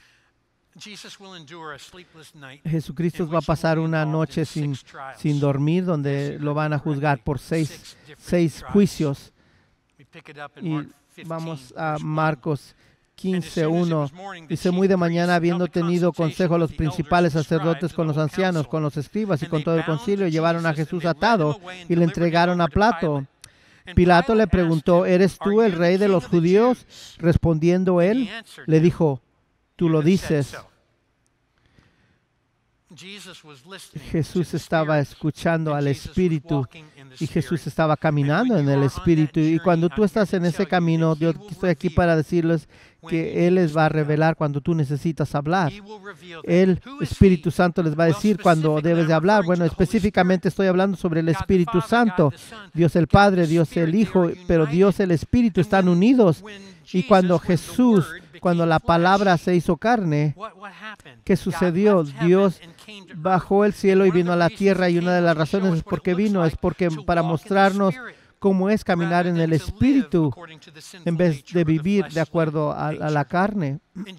Jesucristo va a pasar una noche sin, sin dormir, donde lo van a juzgar por seis, seis juicios. Y vamos a Marcos quince, uno. Dice, muy de mañana, habiendo tenido consejo los principales sacerdotes con los ancianos, con los escribas y con todo el concilio, llevaron a Jesús atado y le entregaron a Pilato. Pilato le preguntó, ¿eres tú el rey de los judíos? Respondiendo él, le dijo, tú lo dices. Jesús estaba escuchando al Espíritu y Jesús estaba caminando en el Espíritu. Y cuando tú estás en ese camino, yo estoy aquí para decirles que Él les va a revelar cuando tú necesitas hablar. El Espíritu Santo les va a decir cuando debes de hablar. Bueno, específicamente estoy hablando sobre el Espíritu Santo. Dios el Padre, Dios el Hijo, pero Dios el Espíritu están unidos. Y cuando Jesús, cuando la palabra se hizo carne, ¿qué sucedió? Dios bajó el cielo y vino a la tierra, y una de las razones es porque vino, es porque para mostrarnos cómo es caminar en el Espíritu en vez de vivir de acuerdo a, a la carne.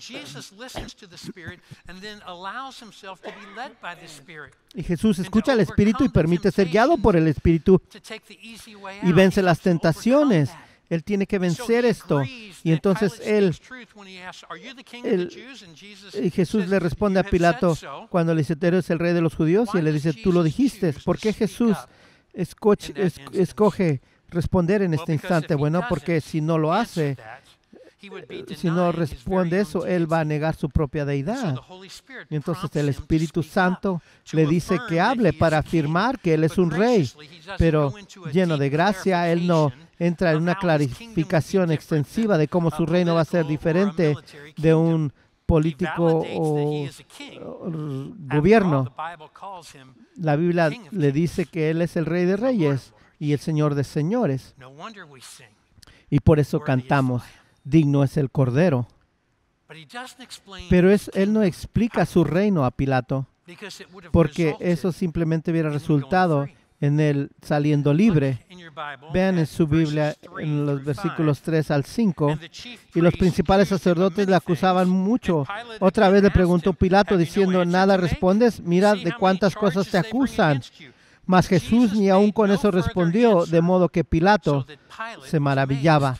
Y Jesús escucha al Espíritu y permite ser guiado por el Espíritu y vence las tentaciones. Él tiene que vencer esto. Y entonces él, él, y Jesús le responde a Pilato cuando le dice, ¿tú eres el rey de los judíos? Y él le dice, tú lo dijiste. ¿Por qué Jesús escoge, es, escoge responder en este instante? Bueno, porque si no lo hace, si no responde eso, él va a negar su propia deidad. Y entonces el Espíritu Santo le dice que hable para afirmar que él es un rey, pero lleno de gracia. Él no entra en una clarificación extensiva de cómo su reino va a ser diferente de un político o, o gobierno. La Biblia le dice que Él es el Rey de Reyes y el Señor de Señores. Y por eso cantamos, digno es el Cordero. Pero es, Él no explica su reino a Pilato, porque eso simplemente hubiera resultado en él saliendo libre. Vean en su Biblia en los versículos tres al cinco. Y los principales sacerdotes le acusaban mucho. Otra vez le preguntó Pilato diciendo, ¿nada respondes? Mira de cuántas cosas te acusan. Mas Jesús ni aun con eso respondió, de modo que Pilato se maravillaba.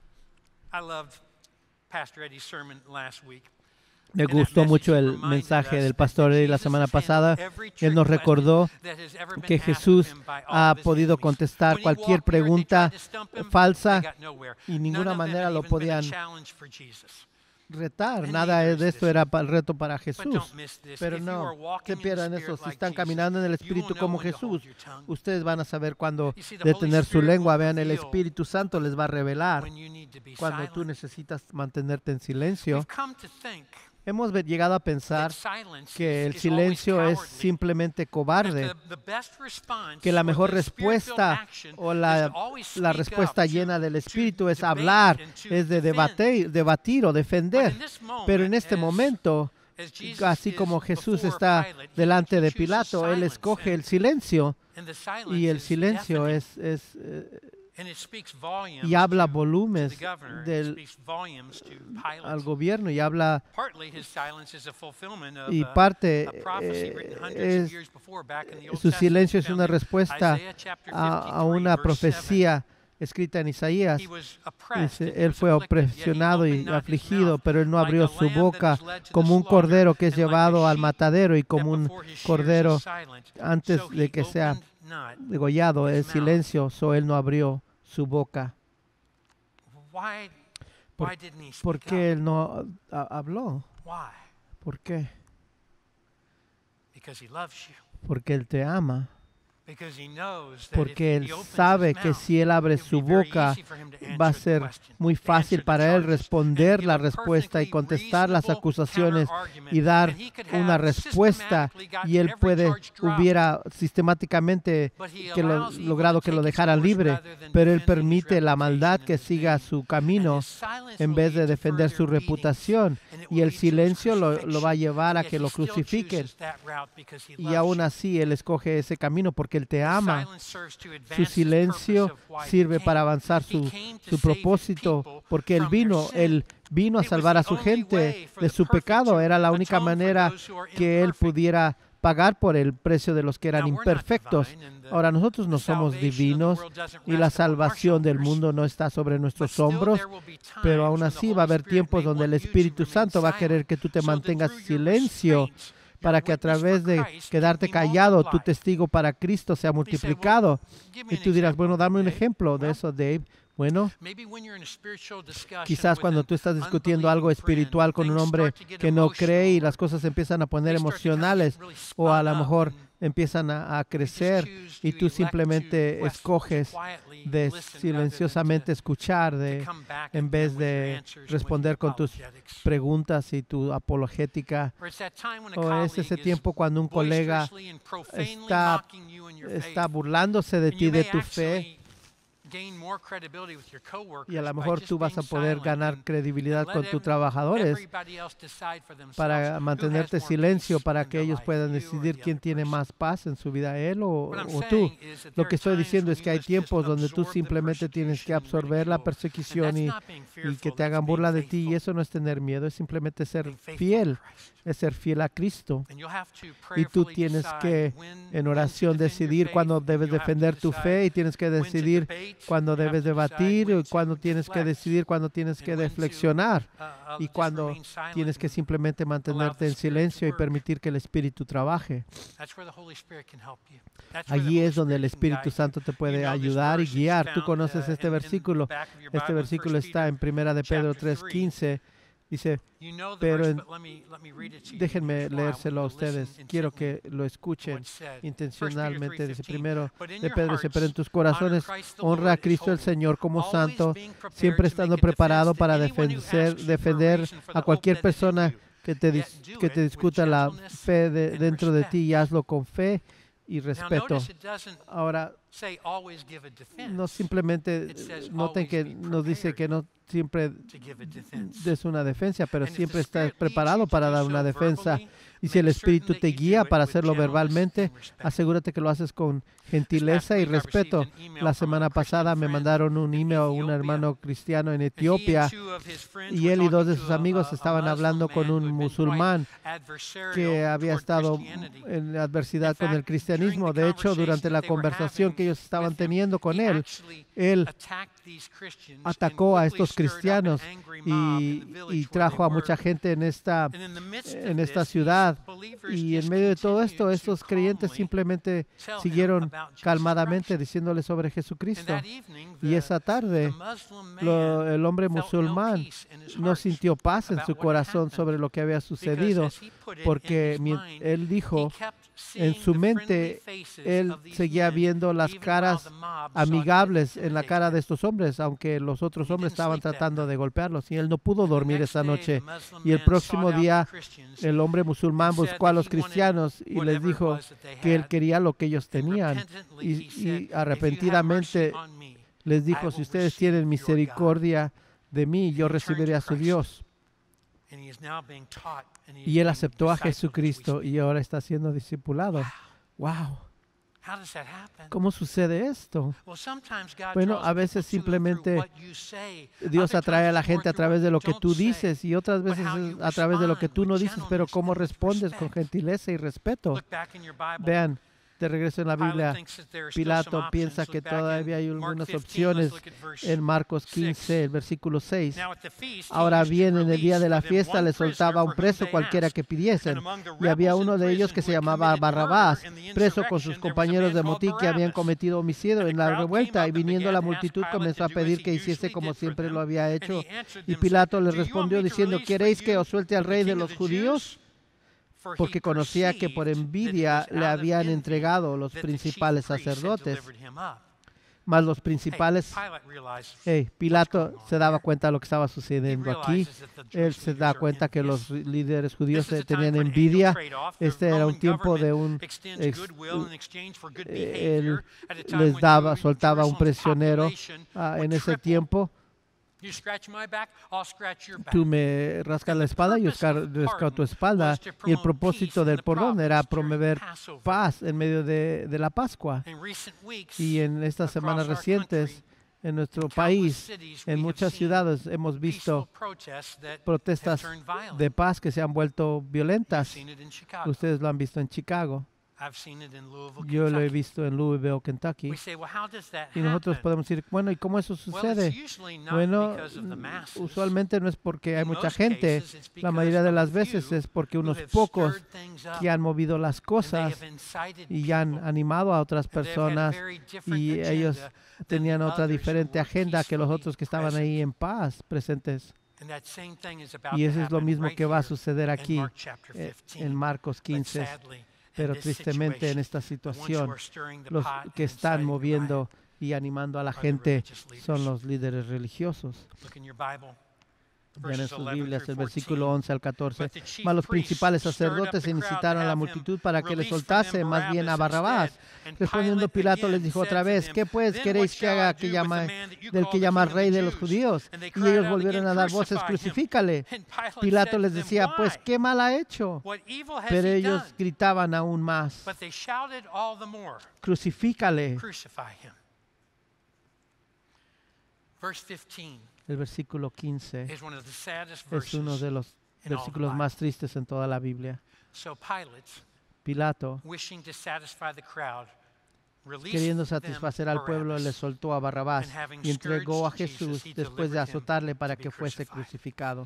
Me gustó mucho el mensaje del pastor Eddie la semana pasada. Él nos recordó que Jesús ha podido contestar cualquier pregunta falsa y de ninguna manera lo podían retar. Nada de esto era el reto para Jesús. Pero no, se pierdan eso. Si están caminando en el Espíritu como Jesús, ustedes van a saber cuándo detener su lengua. Vean, el Espíritu Santo les va a revelar cuando tú necesitas mantenerte en silencio. Hemos llegado a pensar que el silencio es simplemente cobarde, que la mejor respuesta o la, la respuesta llena del Espíritu es hablar, es de debatir, debatir o defender. Pero en este momento, así como Jesús está delante de Pilato, Él escoge el silencio, y el silencio es... es y habla volúmenes del, al gobierno y habla y parte eh, es, su silencio es una respuesta a, a una profecía escrita en Isaías. Dice, él fue opresionado y afligido, pero él no abrió su boca, como un cordero que es llevado al matadero y como un cordero antes de que sea degollado, el silencio, so él no abrió su boca. ¿Por, ¿por qué él no a, habló? ¿Por qué? Porque él te ama. Porque él sabe que si él abre su boca, va a ser muy fácil para él responder la respuesta y contestar las acusaciones y dar una respuesta. Y él puede, hubiera sistemáticamente que lo, logrado que lo dejaran libre, pero él permite la maldad que siga su camino en vez de defender su reputación. Y el silencio lo, lo va a llevar a que lo crucifiquen. Y aún así él escoge ese camino porque él te ama. Su silencio sirve para avanzar su, su propósito, porque él vino, él vino a salvar a su gente de su pecado. Era la única manera que él pudiera pagar por el precio de los que eran imperfectos. Ahora, nosotros no somos divinos y la salvación del mundo no está sobre nuestros hombros, pero aún así va a haber tiempos donde el Espíritu Santo va a querer que tú te mantengas en silencio para que a través de quedarte callado, tu testigo para Cristo sea multiplicado. Y tú dirás, bueno, dame un ejemplo de eso, Dave. Bueno, quizás cuando tú estás discutiendo algo espiritual con un hombre que no cree y las cosas se empiezan a poner emocionales o a lo mejor empiezan a, a crecer y tú simplemente escoges de silenciosamente escuchar de, en vez de responder con tus preguntas y tu apologética. O es ese tiempo cuando un colega está, está burlándose de ti, de tu fe, y a lo mejor tú vas a poder ganar credibilidad con tus trabajadores para mantenerte silencio, para que ellos puedan decidir quién tiene más paz en su vida, él o, o tú. Lo que estoy diciendo es que hay tiempos donde tú simplemente tienes que absorber la persecución y, y que te hagan burla de ti, y eso no es tener miedo, es simplemente ser fiel, es ser fiel a Cristo. Y tú tienes que en oración decidir cuándo debes defender tu fe y tienes que decidir cuándo debes debatir y cuándo tienes que decidir, cuándo tienes que reflexionar y cuándo tienes que simplemente mantenerte en silencio y permitir que el Espíritu trabaje. Allí es donde el Espíritu Santo te puede ayudar y guiar. Tú conoces este versículo. Este versículo está en Primera de Pedro tres quince. Dice, pero en, déjenme leérselo a ustedes. Quiero que lo escuchen intencionalmente. Dice primero de Pedro, dice, pero en tus corazones honra a Cristo el Señor como santo, siempre estando preparado para defender, defender a cualquier persona que te, que te discuta la fe de, dentro de ti, y hazlo con fe y respeto. Ahora, no simplemente noten que nos dice que no siempre des una defensa, pero siempre estás preparado para dar una defensa. Y si el Espíritu te guía para hacerlo verbalmente, asegúrate que lo haces con gentileza y respeto. La semana pasada me mandaron un email a un hermano cristiano en Etiopía y él y dos de sus amigos estaban hablando con un musulmán que había estado en adversidad con el cristianismo. De hecho, durante la conversación que ellos estaban teniendo con él, él atacó a estos cristianos y, y trajo a mucha gente en esta, en esta ciudad. Y en medio de todo esto, estos creyentes simplemente siguieron calmadamente diciéndole sobre Jesucristo. Y esa tarde, lo, el hombre musulmán no sintió paz en su corazón sobre lo que había sucedido, porque él dijo, en su mente, él seguía viendo las caras amigables en la cara de estos hombres, aunque los otros hombres estaban tratando de golpearlos, y él no pudo dormir esa noche. Y el próximo día, el hombre musulmán buscó a los cristianos y les dijo que él quería lo que ellos tenían, y, y arrepentidamente les dijo, si ustedes tienen misericordia de mí, yo recibiré a su Dios. Y él aceptó a Jesucristo y ahora está siendo discipulado. ¡Wow! ¿Cómo sucede esto? Bueno, a veces simplemente Dios atrae a la gente a través de lo que tú dices y otras veces a través de lo que tú no dices, pero cómo respondes con gentileza y respeto. Vean, de regreso en la Biblia, Pilato piensa que todavía hay algunas opciones en Marcos quince, el versículo seis. Ahora bien, en el día de la fiesta le soltaba a un preso cualquiera que pidiesen. Y había uno de ellos que se llamaba Barrabás, preso con sus compañeros de motín que habían cometido homicidio en la revuelta. Y viniendo la multitud comenzó a pedir que hiciese como siempre lo había hecho. Y Pilato le respondió diciendo: ¿queréis que os suelte al rey de los judíos? Porque conocía que por envidia le habían entregado los principales sacerdotes. Mas los principales, hey, Pilato se daba cuenta de lo que estaba sucediendo aquí. Él se da cuenta que los líderes judíos tenían envidia. Este era un tiempo de un... Ex, él les daba, soltaba un prisionero uh, en ese tiempo. Tú me rascas la espalda y yo rasco tu espalda. Y el propósito del perdón era promover paz en medio de, de la Pascua. Y en estas semanas recientes, en nuestro país, en muchas ciudades, hemos visto protestas de paz que se han vuelto violentas. Ustedes lo han visto en Chicago. Yo lo he visto en Louisville, Kentucky. Y nosotros podemos decir, bueno, ¿y cómo eso sucede? Bueno, usualmente no es porque hay mucha gente. La mayoría de las veces es porque unos pocos que han movido las cosas y han animado a otras personas, y ellos tenían otra diferente agenda que los otros que estaban ahí en paz presentes. Y eso es lo mismo que va a suceder aquí en Marcos quince. Pero tristemente en esta situación, los que están moviendo y animando a la gente son los líderes religiosos. Vean en sus Biblias el versículo once al catorce. Mas los principales sacerdotes incitaron a la multitud para que le soltase más bien a Barrabás. Respondiendo Pilato les dijo otra vez: ¿qué pues queréis que haga que llama, del que llama rey de los judíos? Y ellos volvieron a dar voces: crucifícale. Pilato les decía: pues qué mal ha hecho. Pero ellos gritaban aún más: crucifícale. El versículo quince es uno de los versículos más tristes en toda la Biblia. Pilato, queriendo satisfacer al pueblo, le soltó a Barrabás y entregó a Jesús después de azotarle para que fuese crucificado.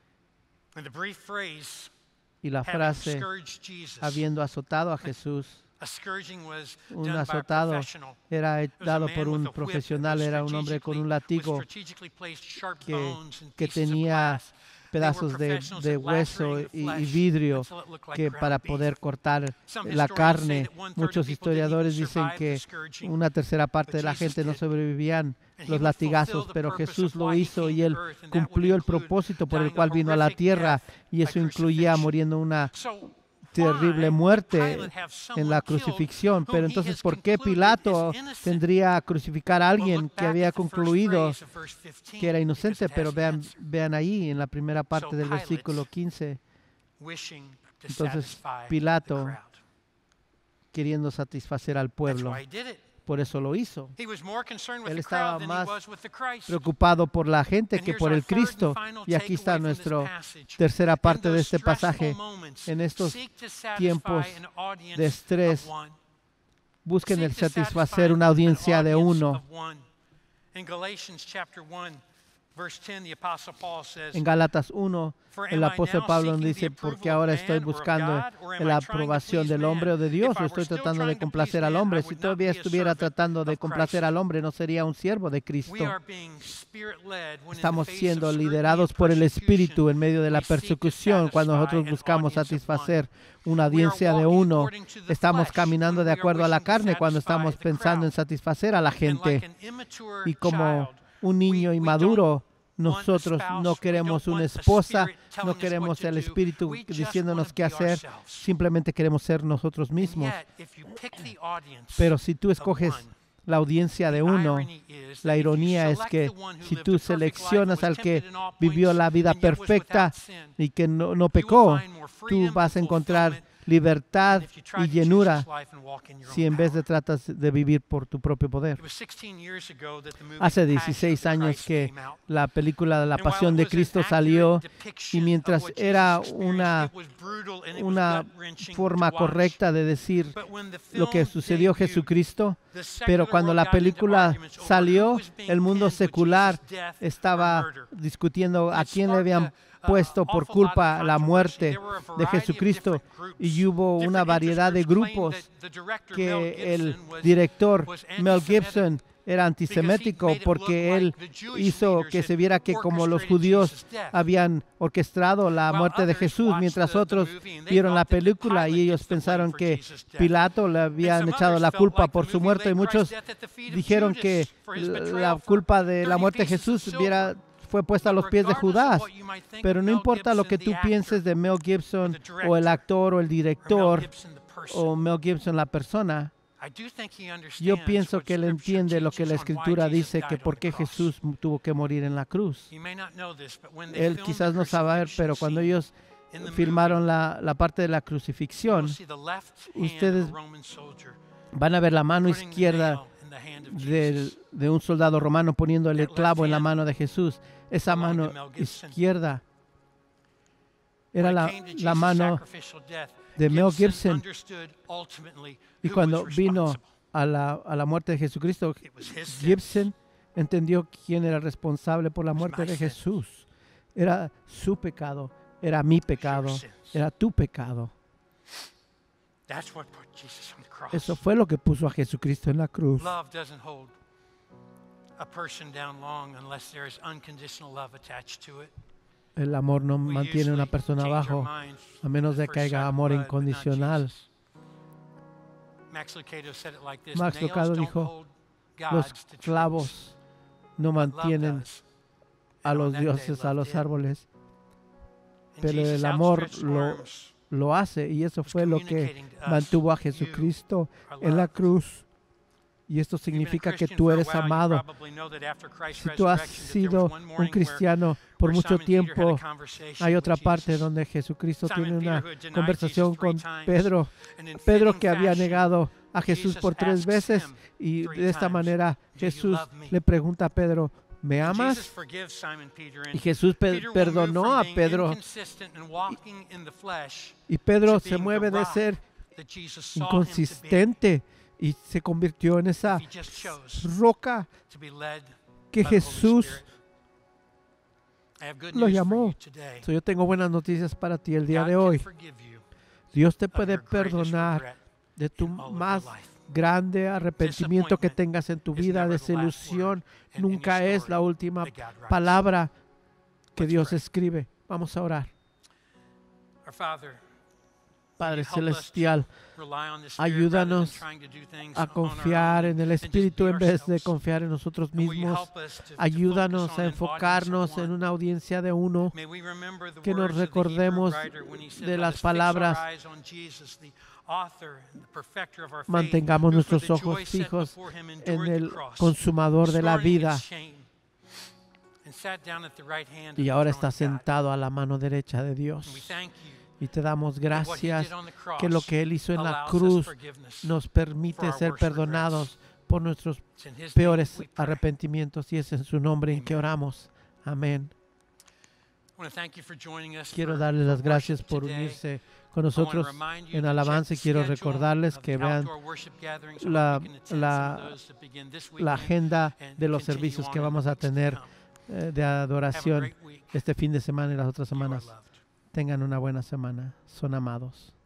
Y la frase, habiendo azotado a Jesús, un azotado era dado por un profesional, era un hombre con un látigo que, que tenía pedazos de, de hueso y, y vidrio que para poder cortar la carne. Muchos historiadores dicen que una tercera parte de la gente no sobrevivían los latigazos, pero Jesús lo hizo y Él cumplió el propósito por el cual vino a la tierra, y eso incluía muriendo una terrible muerte en la crucifixión. Pero entonces, ¿por qué Pilato tendría a crucificar a alguien que había concluido que era inocente? Pero vean, vean ahí en la primera parte del versículo quince. Entonces, Pilato, queriendo satisfacer al pueblo, por eso lo hizo. Él estaba más preocupado por la gente que por el Cristo. Y aquí está nuestra tercera parte de este pasaje. En estos tiempos de estrés, busquen el satisfacer una audiencia de uno. En Gálatas uno, el apóstol Pablo dice: porque ahora estoy buscando la aprobación del hombre o de Dios, o estoy tratando de complacer al hombre. Si todavía estuviera tratando de complacer al hombre, no sería un siervo de Cristo. Estamos siendo liderados por el Espíritu en medio de la persecución. Cuando nosotros buscamos satisfacer una audiencia de uno, estamos caminando de acuerdo a la carne cuando estamos pensando en satisfacer a la gente. Y como un niño inmaduro, nosotros no queremos una esposa, no queremos el Espíritu diciéndonos qué hacer, simplemente queremos ser nosotros mismos. Pero si tú escoges la audiencia de uno, la ironía es que si tú seleccionas al que vivió la vida perfecta y que no, no pecó, tú vas a encontrar libertad y llenura si en vez de tratas de vivir por tu propio poder. Hace dieciséis años que la película de la Pasión de Cristo salió y mientras era una, una forma correcta de decir lo que sucedió a Jesucristo, pero cuando la película salió, el mundo secular estaba discutiendo a quién le habían puesto por culpa la muerte de Jesucristo, y hubo una variedad de grupos que el director Mel Gibson era antisemético porque él hizo que se viera que como los judíos habían orquestado la muerte de Jesús, mientras otros vieron la película y ellos pensaron que Pilato le habían echado la culpa por su muerte, y muchos dijeron que la culpa de la muerte de Jesús hubiera fue puesta a los pies de Judas. Pero no importa lo que tú pienses de Mel Gibson o el actor o el director o Mel Gibson la persona, yo pienso que él entiende lo que la Escritura dice, que por qué Jesús tuvo que morir en la cruz. Él quizás no sabe, pero cuando ellos filmaron la, la parte de la crucifixión, ustedes van a ver la mano izquierda de, de un soldado romano poniendo el clavo en la mano de Jesús. Esa mano izquierda era la, la mano de Mel Gibson. Y cuando vino a la, a la muerte de Jesucristo, Gibson entendió quién era responsable por la muerte de Jesús. Era su pecado, era mi pecado, era tu pecado. Eso fue lo que puso a Jesucristo en la cruz. El amor no mantiene a una persona abajo a menos de que haya amor incondicional. Max Lucado dijo, los clavos no mantienen a los dioses a los árboles, pero el amor lo, lo hace, y eso fue lo que mantuvo a Jesucristo en la cruz. Y esto significa que tú eres amado. Si tú has sido un cristiano por mucho tiempo, hay otra parte donde Jesucristo tiene una conversación con Pedro. Pedro, que había negado a Jesús por tres veces, y de esta manera Jesús le pregunta a Pedro, ¿me amas? Y Jesús pe- perdonó a Pedro. Y, y Pedro se mueve de ser inconsistente y se convirtió en esa roca que Jesús lo llamó. So, yo tengo buenas noticias para ti el día de hoy. Dios te puede perdonar de tu más grande arrepentimiento que tengas en tu vida. Desilusión nunca es la última palabra que Dios escribe. Vamos a orar. Padre Celestial, ayúdanos a confiar en el Espíritu en vez de confiar en nosotros mismos. Ayúdanos a enfocarnos en una audiencia de uno, que nos recordemos de las palabras. Mantengamos nuestros ojos fijos en el consumador de la vida. Y ahora está sentado a la mano derecha de Dios. Y te damos gracias que lo que Él hizo en la cruz nos permite ser perdonados por nuestros peores arrepentimientos. Y es en su nombre en que oramos. Amén. Quiero darles las gracias por unirse con nosotros en alabanza, y quiero recordarles que vean la, la, la agenda de los servicios que vamos a tener eh, de adoración este fin de semana y las otras semanas. Tengan una buena semana. Son amados.